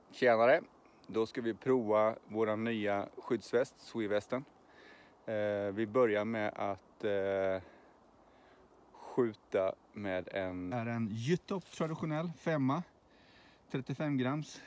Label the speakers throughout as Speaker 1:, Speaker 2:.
Speaker 1: Tjenare! Då ska vi prova vår nya skyddsväst, Swevesten. Vi börjar med att skjuta med en Gyttorp traditionell 5, 35 grams.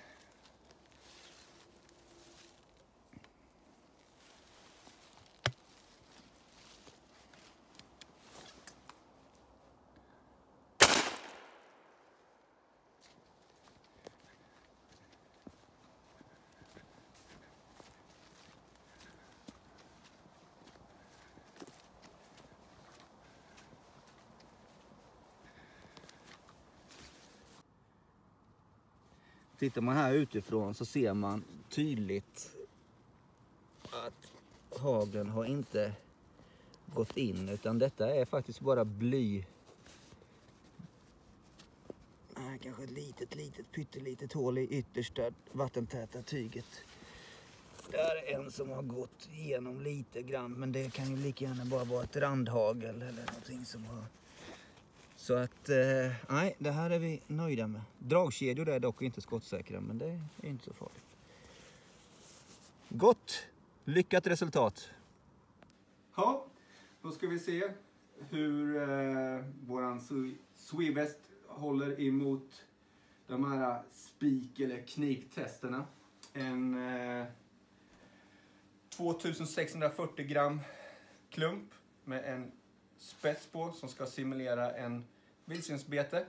Speaker 2: Tittar man här utifrån så ser man tydligt att hageln har inte gått in, utan detta är faktiskt bara bly. Kanske ett litet pyttelitet hål i yttersta vattentäta tyget. Där är en som har gått igenom lite grann, men det kan ju lika gärna bara vara ett randhagel eller någonting som har... Så att, nej, det här är vi nöjda med. Dragkedjor är dock inte skottsäkra, men det är inte så farligt. Gott! Lyckat resultat!
Speaker 1: Ja, då ska vi se hur våran Swevest håller emot de här spik- eller kniptesterna. En 2640 gram klump med en spets på som ska simulera en vildsvinsbete.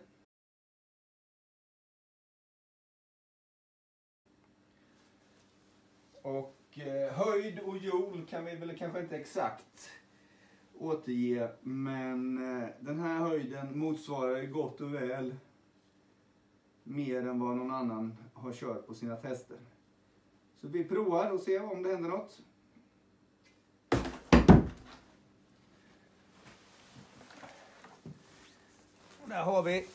Speaker 1: Och höjd och hjul kan vi väl kanske inte exakt återge, men den här höjden motsvarar gott och väl mer än vad någon annan har kört på sina tester. Så vi provar och ser om det händer något.
Speaker 2: Och där har vi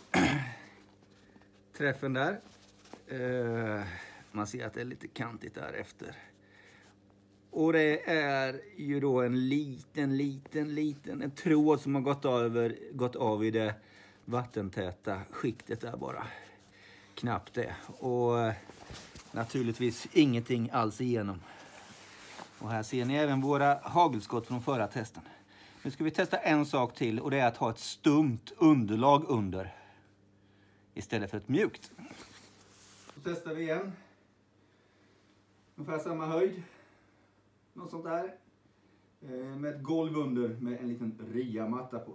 Speaker 2: träffen där. Man ser att det är lite kantigt där efter. Och det är ju då en liten tråd som har gått av i det vattentäta skiktet där bara. Knappt det. Och naturligtvis ingenting alls igenom. Och här ser ni även våra hagelskott från förra testen. Nu ska vi testa en sak till, och det är att ha ett stumt underlag under istället för ett mjukt.
Speaker 1: Så testar vi igen. Ungefär samma höjd. Något sånt där. Med ett golv under med en liten ria-matta på.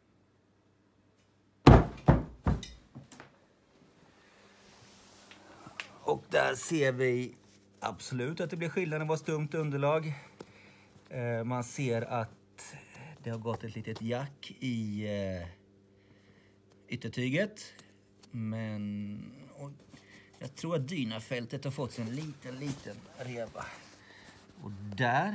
Speaker 2: Och där ser vi absolut att det blir skillnad vad stumt underlag. Man ser att det har gått ett litet jack i yttertyget. Men jag tror att dynafältet har fått en liten reva. Och där.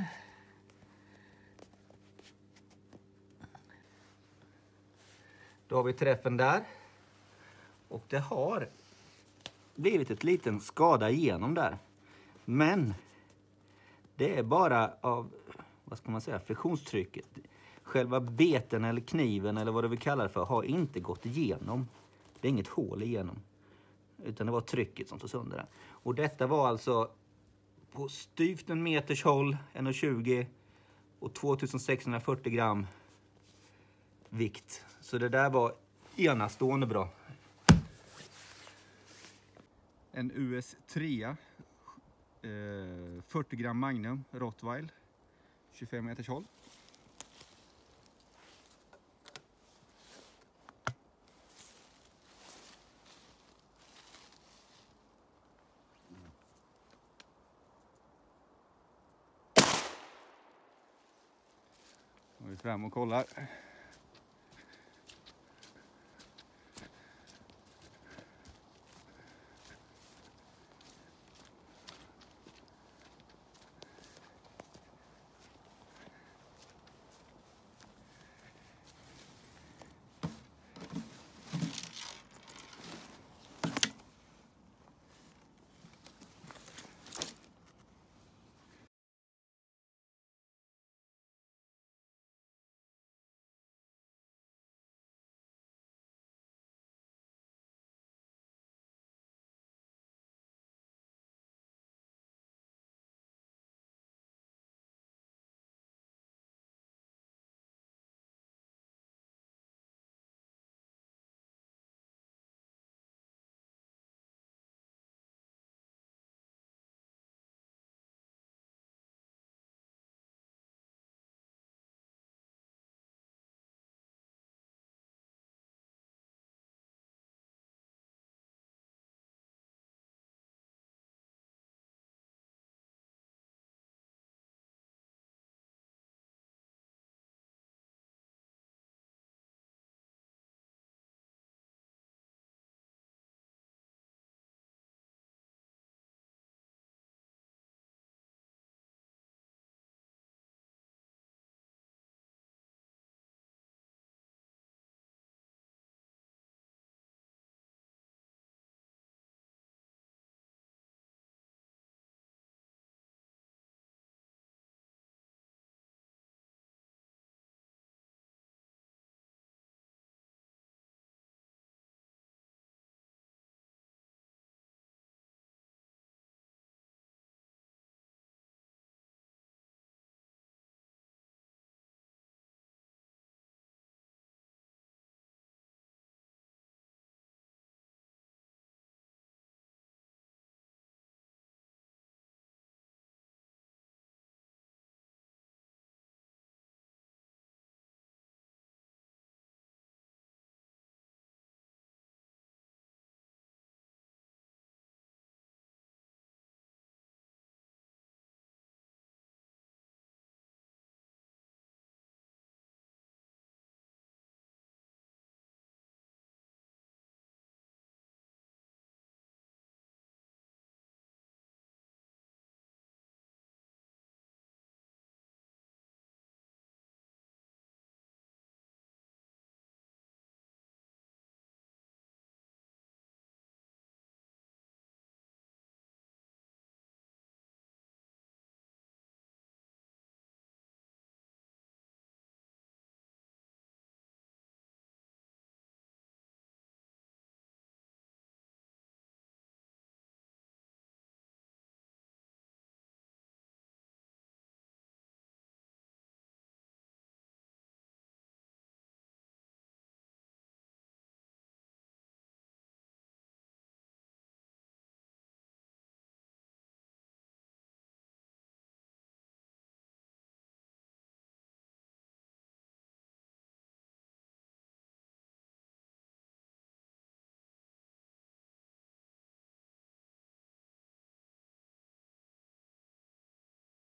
Speaker 2: Då har vi träffen där. Och det har blivit ett liten skada igenom där. Men det är bara av, vad ska man säga, friktionstrycket. Själva beten eller kniven eller vad det vi kallar det för har inte gått igenom. Det är inget hål igenom. Utan det var trycket som tog sönder den. Och detta var alltså på styvt en meters håll, 1,20 och 2640 gram vikt. Så det där var enastående bra.
Speaker 1: En US 3, 40 gram Magnum, Rottweil, 25 meters håll. Då är vi fram och kollar.